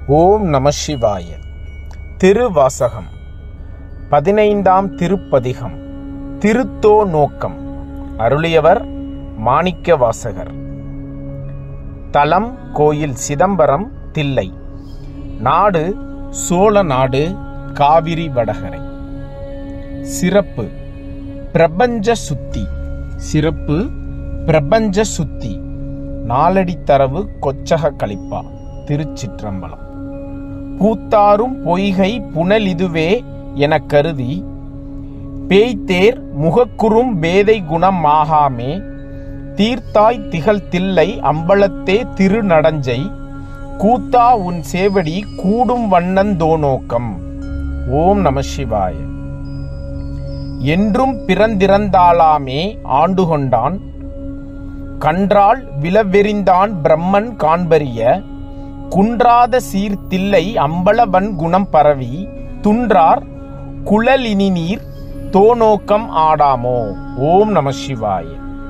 ஓம் நம சிவாய. திருவாசகம் 15ஆம் திருப்பதிகம். திருத்தோ நோக்கம். அருளியவர் மாணிக்கவாசகர். தலம் கோயில் சிதம்பரம் தில்லை. நாடு சோழ நாடு, காவிரி வடகரை. சிறப்பு பிரபஞ்ச சுத்தி. சிறப்பு பிரபஞ்ச சுத்தி. நாலடித்தரவு கொச்சக கலிப்பா. திருச்சிற்றம்பலம். பூத்தாரும் பொய்கை புனலிதுவே எனக் கருதி பேய்த்தேர் முகக்குறும் பேதை குணம் ஆகாமே தீர்த்தாய் திகழ் தில்லை அம்பலத்தே திருநடஞ்சை கூத்தா உன் சேவடி கூடும் வண்ணந்தோநோக்கம். ஓம் நம சிவாய. என்றும் பிறந்திறந்தாளாமே ஆண்டு கொண்டான் கன்றால் விலவெறிந்தான் பிரம்மன் காண்பறிய குன்றாத சீர்தில்லை அம்பலவன் குணம் பரவி துன்றார் குழலினி நீர் தோநோக்கம் ஆடாமோ. ஓம் நம சிவாய.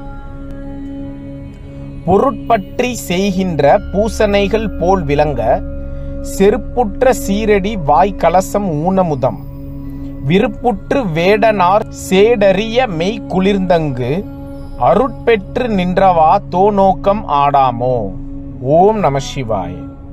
பொருட்பற்றி செய்கின்ற பூசனைகள் போல் விளங்க செருப்புற்ற சீரடி வாய்க்கலசம் ஊனமுதம் விருப்புற்று வேடனார் சேடறிய மெய் குளிர்ந்தங்கு அருட்பெற்று நின்றவா தோநோக்கம் ஆடாமோ. ஓம் நம சிவாய.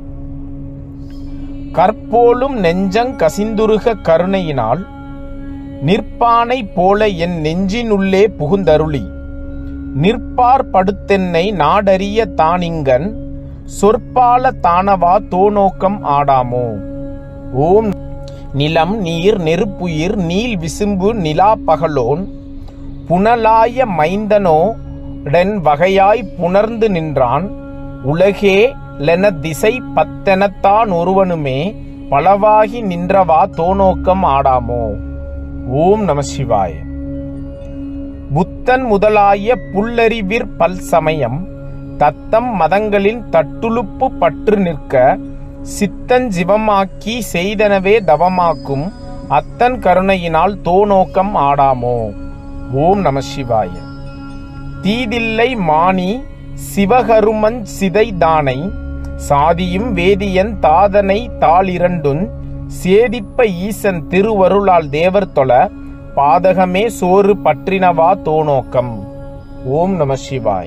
கற்போலும் நெஞ்சங் கசிந்துருக கருணையினால் நிற்பானை போல என் நெஞ்சினுள்ளே புகுந்தருளி நிற்பார் படுத்தென்னை நாடறிய தானிங்கன் சொற்பால தானவா தோநோக்கம் ஆடாமோ. ஓம் நிலம் நீர் நெருப்புயிர் நீல் விசும்பு நிலா பகலோன் புனலாய மைந்தனோ டன் வகையாய் புணர்ந்து நின்றான் உலகே லென திசை பத்தெனத்தான் ஒருவனுமே பலவாகி நின்றவா தோநோக்கம் ஆடாமோ. ஓம் நம சிவாய. புத்தன் முதலாய புல்லறிவிற் பல்சமயம் தத்தம் மதங்களின் தட்டுழுப்பு பற்று நிற்க சித்தன் சிவமாக்கி செய்தனவே தவமாக்கும் அத்தன் கருணையினால் தோநோக்கம் ஆடாமோ. ஓம் நம சிவாய. தீதில்லை மானி சிவகருமஞ் சிதைதானை சாதியும் வேதியன் தாதனை தாளிரண்டுன் சேதிப்ப ஈசன் திருவருளால் தேவர் தொழ பாதகமே சோறு பற்றினவா தோநோக்கம். ஓம் நம சிவாய.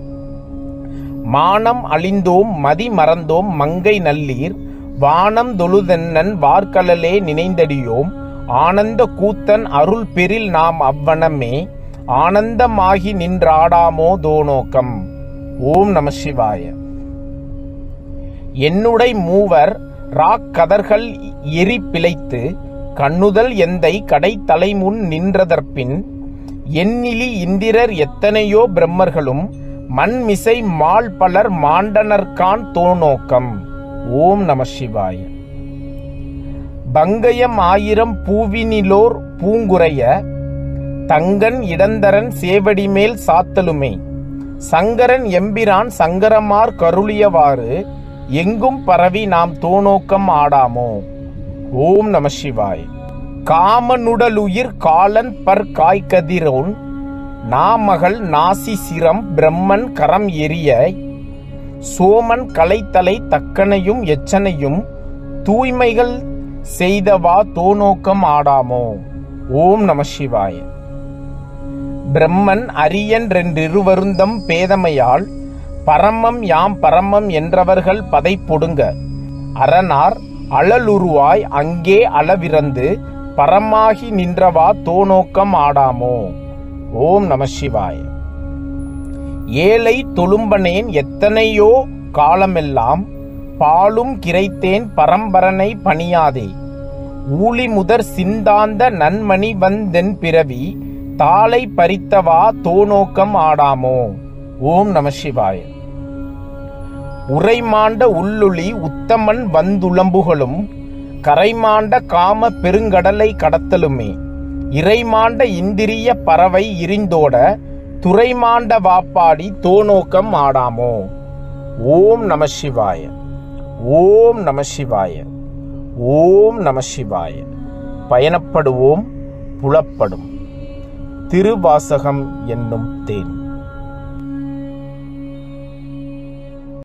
மானம் அழிந்தோம் மதி மறந்தோம் மங்கை நல்லீர் வானம் தொழுதென்னன் வார்கழலே நினைந்தடியோம் ஆனந்த கூத்தன் அருள் பெறில் நாம் அவ்வனமே ஆனந்தமாகி நின்றாடாமோ தோநோக்கம். ஓம் நம சிவாய. என்னுடை மூவர் ராக்கதர்கள் எரி பிழைத்து கண்ணுதல் எந்தை கடை தலைமுன் நின்றதற்பின் எண்ணிலி இந்திரர் எத்தனையோ பிரம்மர்களும் மண்மிசை மால் பலர் மாண்டனர்கான் தோநோக்கம். ஓம் நம சிவாய. பங்கயம் ஆயிரம் பூவினிலோர் பூங்குறைய தங்கன் இடந்தரன் சேவடிமேல் சாத்தலுமே சங்கரன் எம்பிரான் சங்கரமார் கருளியவாறு எங்கும் பரவி நாம் தோநோக்கம் ஆடாமோ. ஓம் நம சிவாய. காமனுடலுயிர் காலன் பர் காய்கதிரோன் நாமகள் நாசி சிரம் பிரம்மன் கரம் எரிய சோமன் கலைத்தலை தக்கனையும் எச்சனையும் தூய்மைகள் செய்தவா தோநோக்கம் ஆடாமோ. ஓம் நம சிவாய. பிரம்மன் அரியன் ரெண்டிருவருந்தம் பேதமையால் பரமம் யாம் பரமம் என்றவர்கள் பதை பொடுங்க அரணார் அழலுருவாய் அங்கே அளவிறந்து பரமாகி நின்றவா தோநோக்கம் ஆடாமோ. ஓம் நம சிவாய. ஏழை தொழும்பனேன் எத்தனையோ காலமெல்லாம் பாலும் கிரைத்தேன் பரம்பரனை பணியாதே ஊழி முதற் சிந்தாந்த நன்மணி வந்தென் பிறவி தாளை பறித்தவா தோநோக்கம் ஆடாமோ. ஓம் நம சிவாய. உரைமாண்ட உள்ளொளி உத்தமன் வந்துளம்புகளும் கரைமாண்ட காம பெருங்கடலை கடத்தலுமே இறைமாண்ட இந்திரிய பறவை இரிந்தோட துறைமாண்ட வாப்பாடி தோநோக்கம் ஆடாமோ. ஓம் நம சிவாய. ஓம் நம சிவாய. ஓம் நம சிவாய. பயணப்படுவோம் புலப்படும். திருவாசகம் என்னும் தேன்.